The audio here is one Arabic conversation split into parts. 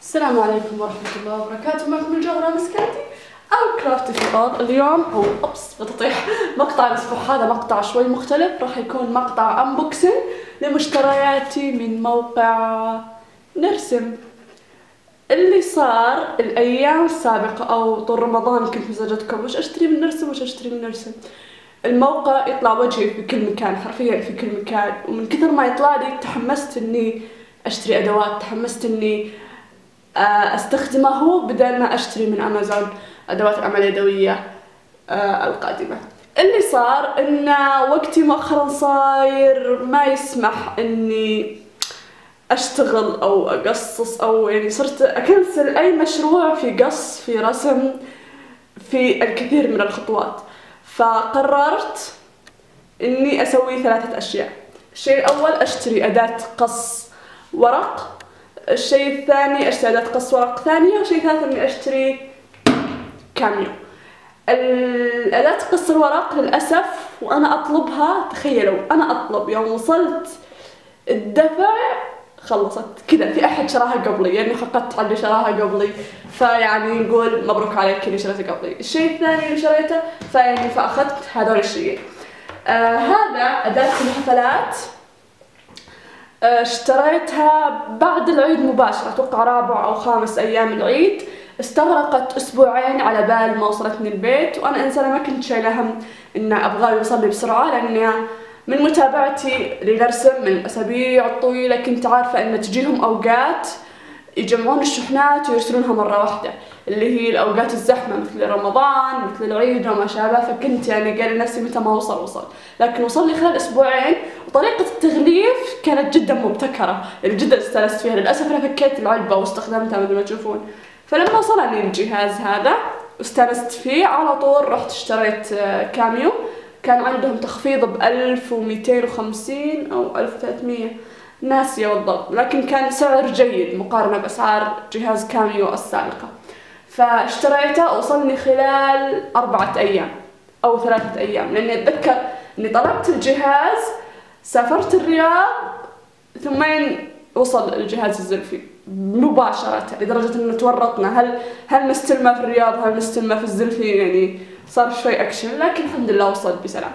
السلام عليكم ورحمة الله وبركاته. معكم الجوهرة مسكاتي أو كرافتي فطار. اليوم أو أبس بتطيح مقطع الأسبوع هذا مقطع شوي مختلف، راح يكون مقطع أنبوكسنج لمشترياتي من موقع نرسم. اللي صار الأيام السابقة أو طول رمضان كنت مزاجتكم وش أشتري من نرسم وش أشتري من نرسم. الموقع يطلع وجهي في كل مكان، حرفيا في كل مكان، ومن كثر ما يطلع لي تحمست إني أشتري أدوات، تحمست إني استخدمه هو بدل ما اشتري من امازون ادوات الاعمال اليدويه القادمه. اللي صار ان وقتي مؤخرا صاير ما يسمح اني اشتغل او اقصص، او يعني صرت اكنسل اي مشروع في قص في رسم في الكثير من الخطوات. فقررت اني اسوي 3 اشياء. الشيء الاول اشتري اداة قص ورق، الشيء الثاني اشتري أداة قص ورق ثانية، والشيء الثالث اني اشتري كاميو. الأداة قص الورق للأسف وانا اطلبها، تخيلوا انا اطلب يوم وصلت الدفع خلصت كذا، في احد شراها قبلي، يعني فقدت على اللي شراها قبلي، فيعني نقول مبروك عليك اللي شريته قبلي. الشيء الثاني اللي شريته فاخذت هذول الشيئين. هذا أداة الحفلات، اشتريتها بعد العيد مباشرة، اتوقع 4 أو 5 أيام العيد. استغرقت أسبوعين على بال ما وصلتني البيت، وأنا إنسانة ما كنت شايلة هم إن أبغاه يوصل لي بسرعة، لأن من متابعتي لنرسم من الأسابيع الطويلة كنت عارفة إن تجيهم أوقات يجمعون الشحنات ويرسلونها مرة واحدة، اللي هي الأوقات الزحمة مثل رمضان مثل العيد وما شابه. فكنت يعني قال لنفسي متى ما وصل، لكن وصل لي خلال أسبوعين، وطريقة التغليف كانت جدا مبتكرة، يعني جدا استانست فيها. للأسف أنا فكيت العلبة واستخدمتها مثل ما تشوفون. فلما وصلني الجهاز هذا واستانست فيه، على طول رحت اشتريت كاميو. كان عندهم تخفيض ب1250 أو 1300، ناسية بالضبط، لكن كان سعر جيد مقارنة بأسعار جهاز كاميو السابقة. فاشتريته، وصلني خلال 4 أيام أو 3 أيام، لأني أتذكر إني طلبت الجهاز، سافرت الرياض، ثم وصل الجهاز الزلفي مباشرة، لدرجة إنه تورطنا هل نستلمه في الرياض هل نستلمه في الزلفي، يعني صار شوي أكشن، لكن الحمد لله وصل بسلام.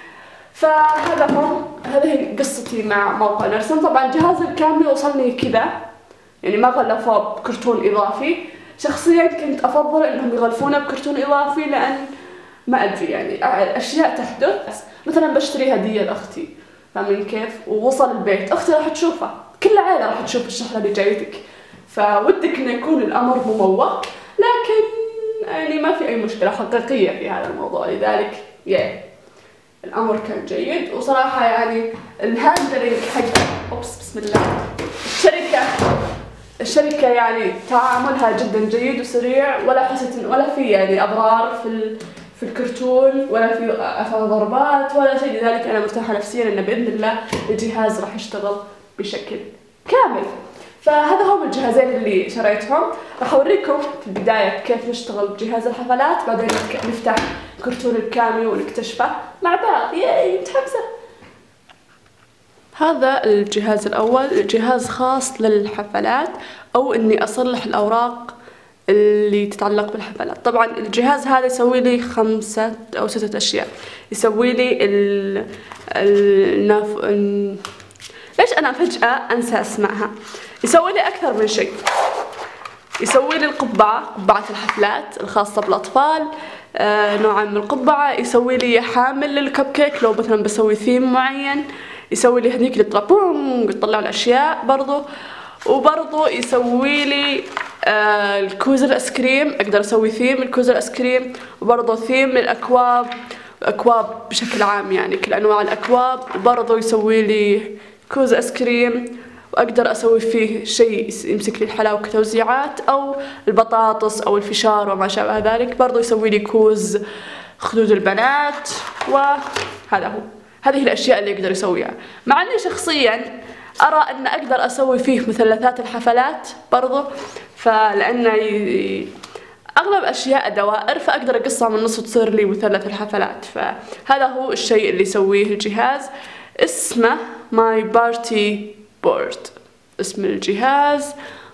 هذه قصتي مع موقع نرسم. طبعا جهاز الكاميو وصلني كذا، يعني ما غلفوه بكرتون إضافي. شخصيا كنت أفضل إنهم يغلفونه بكرتون إضافي، لأن ما أدري يعني أشياء تحدث، مثلا بشتري هدية لأختي، فاهمين كيف؟ ووصل البيت أختي راح تشوفه، كل العائلة راح تشوف الشحنة اللي جايتك، فودك إنه يكون الأمر مموه، لكن يعني ما في أي مشكلة حقيقية في هذا الموضوع. لذلك الأمر كان جيد، وصراحة يعني الهاندلنج حق بسم الله الشركة يعني تعاملها جدا جيد وسريع، ولا حسيت ولا في يعني أضرار في الكرتون، ولا في ضربات ولا شيء. لذلك أنا مرتاحة نفسيا إن بإذن الله الجهاز راح يشتغل بشكل كامل. فهذا هم الجهازين اللي شريتهم. راح أوريكم في البداية كيف نشتغل جهاز الحفلات، بعدين نفتح كرتون الكاميو ونكتشفه مع بعض. ياي متحمسة. هذا الجهاز الأول، جهاز خاص للحفلات، أو إني أصلح الأوراق اللي تتعلق بالحفلات. طبعا الجهاز هذا يسوي لي 5 أو 6 أشياء. يسوي لي ليش أنا فجأة أنسى أسمائها؟ يسوي لي أكثر من شيء. يسوي لي قبعة الحفلات الخاصة بالأطفال، نوعا من القبعة. يسوي لي حامل للكب كيك لو مثلا بسوي ثيم معين. يسوي لي هذيك اللي تطلع الأشياء برضو. وبرضو يسوي لي الكوز الآيس كريم، أقدر أسوي ثيم الكوز الآيس كريم، وبرضو ثيم للأكواب، أكواب بشكل عام يعني كل أنواع الأكواب. وبرضو يسوي لي كوز آيس كريم، وأقدر أسوي فيه شيء يمسك لي الحلاوة كتوزيعات، أو البطاطس أو الفشار وما شابه ذلك. برضو يسوي لي كوز خدود البنات، وهذا هو. هذه الأشياء اللي يقدر يسويها. مع أني شخصيا أرى أن أقدر أسوي فيه مثلثات الحفلات برضو، فلأن أغلب أشياء دوائر، فأقدر أقصها من النص وتصير لي مثلث الحفلات. فهذا هو الشيء اللي يسويه الجهاز. اسمه ماي بارتي بورد اسم الجهاز.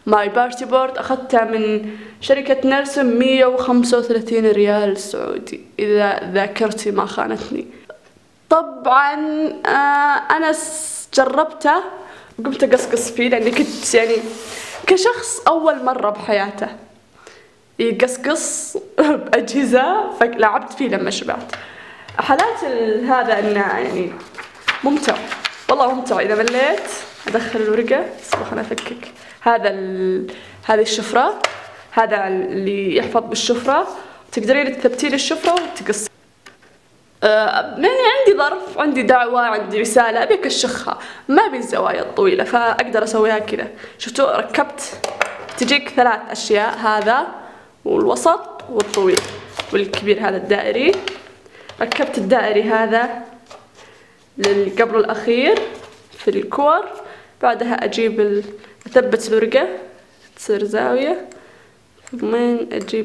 ماي بارتي بورد أخذتها من شركة نيلسون 135 ريال سعودي إذا ذاكرتي ما خانتني. طبعا أنا جربته وقمت أقصقص فيه لأني كنت يعني كشخص أول مرة بحياته يقصقص بأجهزة، فلعبت فيه لما شبعت. حالات هذا إنه يعني ممتع، والله ممتع. إذا مليت أدخل الورقة، خلنا أفكك. هذه الشفرة، هذا اللي يحفظ بالشفرة، تقدرين تثبتين الشفرة وتقص. يعني عندي ظرف، عندي دعوة، عندي رسالة أبي أكشخها، ما أبي الزوايا الطويلة، فأقدر أسويها كذا. شفتوا ركبت، تجيك 3 أشياء، هذا والوسط والطويل والكبير هذا الدائري. ركبت الدائري هذا للقبر الأخير في الكور، بعدها أجيب أثبت الورقة تصير زاوية، ثم أجيب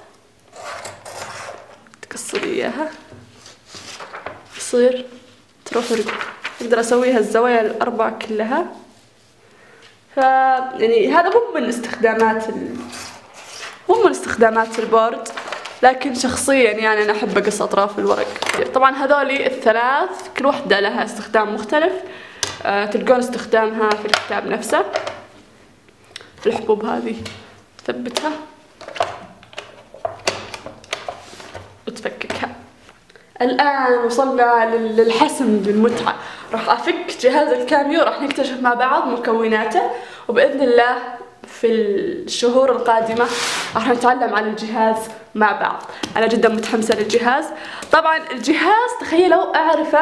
تقصلي إياها تصير تروح ورقة. أقدر أسويها الزوايا الأربع كلها. يعني هذا مو من استخدامات البورد، لكن شخصيا يعني أنا أحب أقص أطراف الورق. طبعا هذولي الثلاث كل واحدة لها استخدام مختلف، تلقون استخدامها في الكتاب نفسه. الحبوب هذه تثبتها وتفككها. الآن وصلنا للحسم بالمتعة، راح أفك جهاز الكاميو، راح نكتشف مع بعض مكوناته، وبإذن الله في الشهور القادمة راح نتعلم عن الجهاز مع بعض. أنا جدا متحمسة للجهاز. طبعا الجهاز تخيلوا أعرفه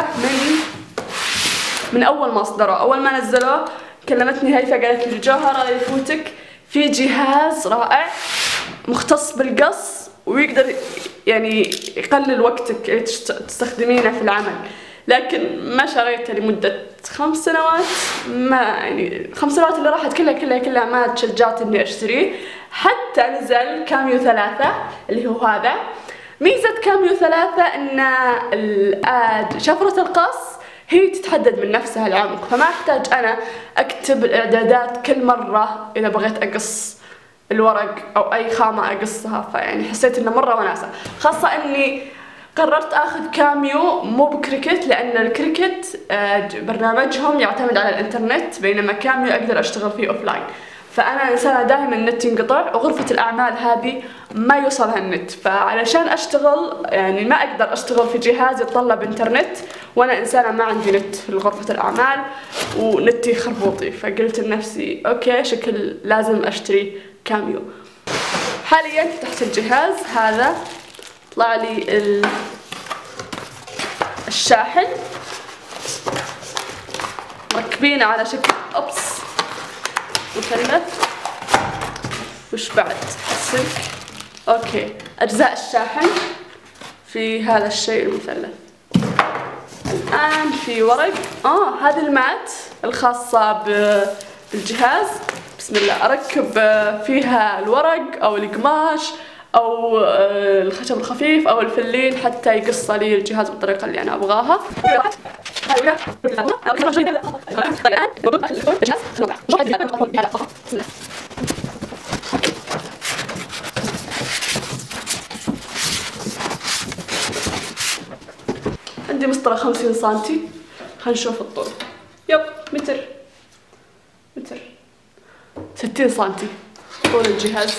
من أول ما أصدره، أول ما نزلوه كلمتني هيفا قالت لي جوهرة يفوتك في جهاز رائع مختص بالقص ويقدر يعني يقلل وقتك اللي تستخدمينه في العمل. لكن ما شريته لمدة 5 سنوات، ما يعني 5 سنوات اللي راحت كلها ما تشجعت اني اشتريه، حتى نزل كاميو 3 اللي هو هذا. ميزة كاميو 3 ان شفرة القص هي تتحدد من نفسها العمق، فما احتاج انا اكتب الاعدادات كل مرة اذا بغيت اقص الورق او اي خامة اقصها. فيعني حسيت انه مرة وناسة، خاصة اني قررت اخذ كاميو مو بكريكت، لان الكريكت برنامجهم يعتمد على الانترنت، بينما كاميو اقدر اشتغل فيه اوفلاين. فانا انسانه دائما النت ينقطع، وغرفه الاعمال هذه ما يوصلها النت، فعلشان اشتغل يعني ما اقدر اشتغل في جهاز يتطلب انترنت، وانا انسانه ما عندي نت في غرفه الاعمال ونتي خربوطي. فقلت لنفسي اوكي شكل لازم اشتري كاميو. حاليا فتحت الجهاز هذا، طلع لي الشاحن مركبينه على شكل أبس مثلث. وش بعد؟ السلك. اوكي، اجزاء الشاحن في هذا الشيء المثلث. الان في ورق، هذه المات الخاصة بالجهاز. بسم الله، اركب فيها الورق او القماش او الخشب الخفيف او الفلين حتى يقص لي الجهاز بالطريقة اللي انا ابغاها. عندي مسطرة 50 سنتي، خلينا نشوف الطول. متر 60 سنتي طول الجهاز.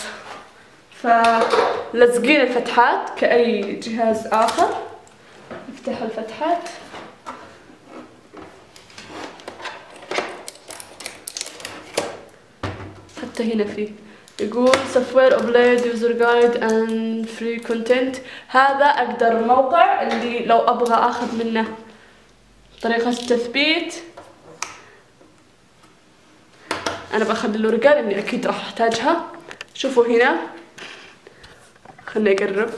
فلزقين الفتحات كأي جهاز آخر. نفتح الفتحات، حتى هنا فيه يقول software upload user guide and free content. هذا أقدر الموقع اللي لو أبغى أخذ منه طريقة التثبيت. أنا بخلي الورقة لأني أكيد راح أحتاجها. شوفوا هنا، خلني أقرب.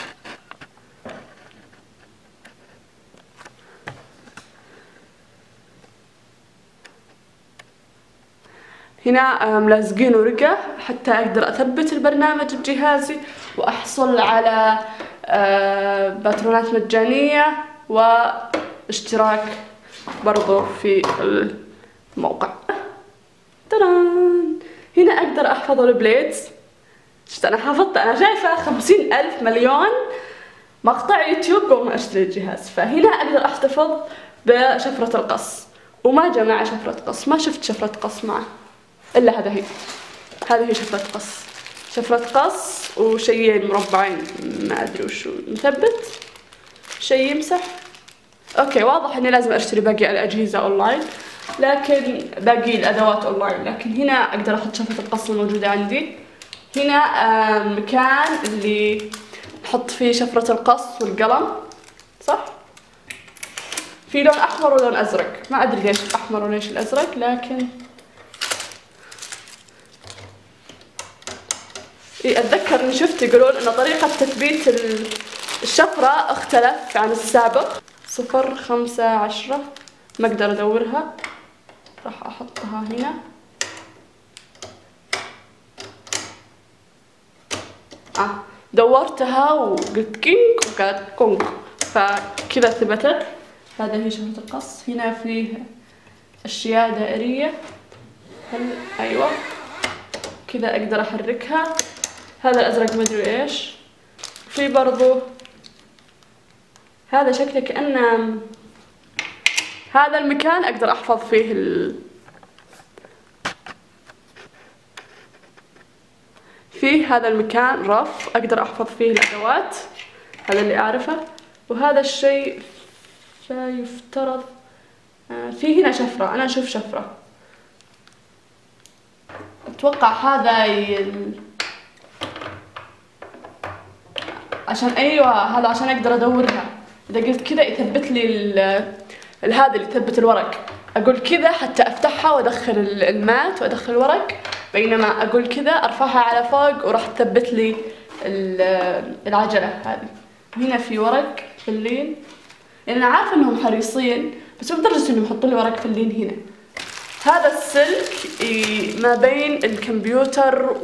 هنا ملازقين ورقة حتى أقدر أثبت البرنامج بجهازي وأحصل على باترونات مجانية واشتراك برضو في الموقع. تران، هنا أقدر أحفظ البليدز. شفت أنا حافظت، أنا شايفة 50,000 مليون مقطع يوتيوب قبل ما أشتري الجهاز. فهنا أقدر أحتفظ بشفرة القص، وما جاء معي شفرة قص، ما شفت شفرة قص معه إلا هذه هي شفرة قص، شفرة قص وشيئين مربعين ما أدري وشو مثبت، شيء يمسح. أوكي واضح إني لازم أشتري باقي الأجهزة أونلاين، لكن باقي الأدوات أونلاين. لكن هنا أقدر أحط شفرة القص الموجودة عندي. هنا مكان اللي نحط فيه شفرة القص والقلم، صح؟ في لون أحمر ولون أزرق، ما أدري ليش الأحمر وليش الأزرق، لكن أتذكر إني شفت يقولون إن طريقة تثبيت الشفرة اختلف عن السابق. 0 5 10 ما أقدر أدورها، راح أحطها هنا. دورتها وقلت كينج وقالت كونغ، فكذا ثبتت. هذا هي شفرة القص. هنا فيه أشياء دائرية، أيوة كذا أقدر أحركها. هذا الأزرق مدري إيش. في برضو هذا شكله كأنه هذا المكان أقدر أحفظ فيه فيه هذا المكان رف أقدر أحفظ فيه الأدوات، هذا اللي أعرفه. وهذا الشيء يفترض في هنا شفرة، أنا أشوف شفرة، أتوقع هذا عشان أيوة هذا عشان أقدر أدورها. إذا قلت كذا يثبت لي هذا اللي يثبت الورق، أقول كذا حتى أفتحها وأدخل المات وأدخل الورق، بينما أقول كذا أرفعها على فوق وراح تثبت لي العجلة هذه. هنا في ورق فلين، يعني أنا عارفة إنهم حريصين بس مو بدرجة إنهم يحطوا لي ورق فلين هنا. هذا السلك ما بين الكمبيوتر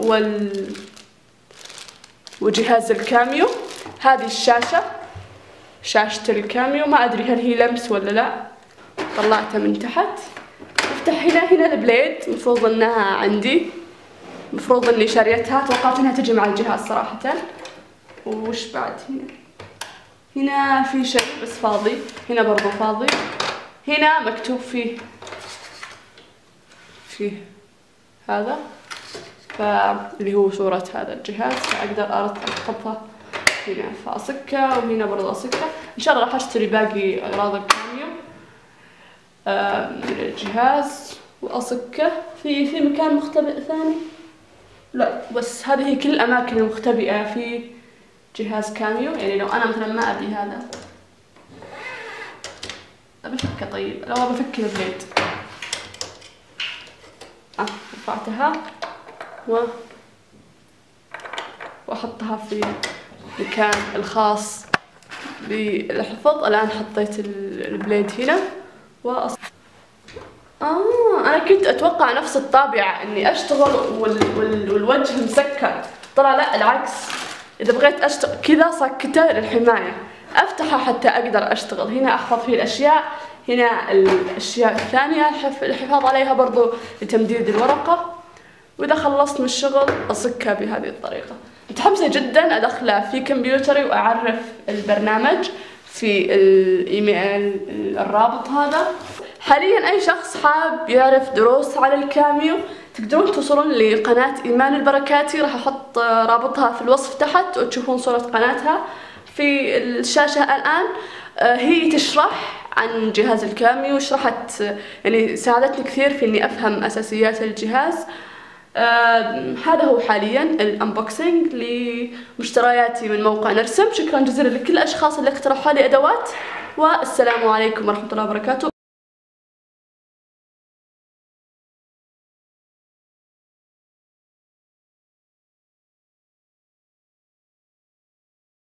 وجهاز الكاميو. هذه الشاشة، شاشة الكاميو، ما أدري هل هي لمس ولا لا، طلعتها من تحت. افتح هنا البليد، مفروض انها عندي، مفروض اني شاريتها، توقعت انها تجي مع الجهاز صراحة. وش بعد هنا في شيء بس فاضي، هنا برضو فاضي. هنا مكتوب فيه هذا، اللي هو صورة هذا الجهاز، فأقدر أحطها هنا فأصكها، وهنا برضو أصكها. إن شاء الله راح أشتري باقي أغراض الكاميو من الجهاز وأصكه. في مكان مختبئ ثاني؟ لا، بس هذه هي كل الأماكن المختبئة في جهاز كاميو. يعني لو أنا مثلا ما أبي هذا بفكه، طيب لو بفك البليد رفعتها وأحطها في المكان الخاص بالحفظ. الآن حطيت البليد هنا أنا كنت أتوقع نفس الطابعة إني أشتغل والوجه مسكر، طلع لا العكس. إذا بغيت أشتغل كذا سكتة للحماية، أفتحها حتى أقدر أشتغل. هنا أحفظ فيه الأشياء، هنا الأشياء الثانية الحفاظ عليها برضو لتمديد الورقة. وإذا خلصت من الشغل أصكها بهذه الطريقة. متحمسة جدا أدخله في كمبيوتري وأعرف البرنامج في الإيميل الرابط هذا. حاليا أي شخص حاب يعرف دروس على الكاميو تقدرون توصلون لقناة إيمان البركاتي، راح أحط رابطها في الوصف تحت وتشوفون صورة قناتها في الشاشة الآن. هي تشرح عن جهاز الكاميو، شرحت يعني ساعدتني كثير في إني أفهم أساسيات الجهاز. هذا هو حاليا الانبوكسنج لمشترياتي من موقع نرسم. شكرا جزيلا لكل الأشخاص اللي اقترحوا لي أدوات، والسلام عليكم ورحمة الله وبركاته.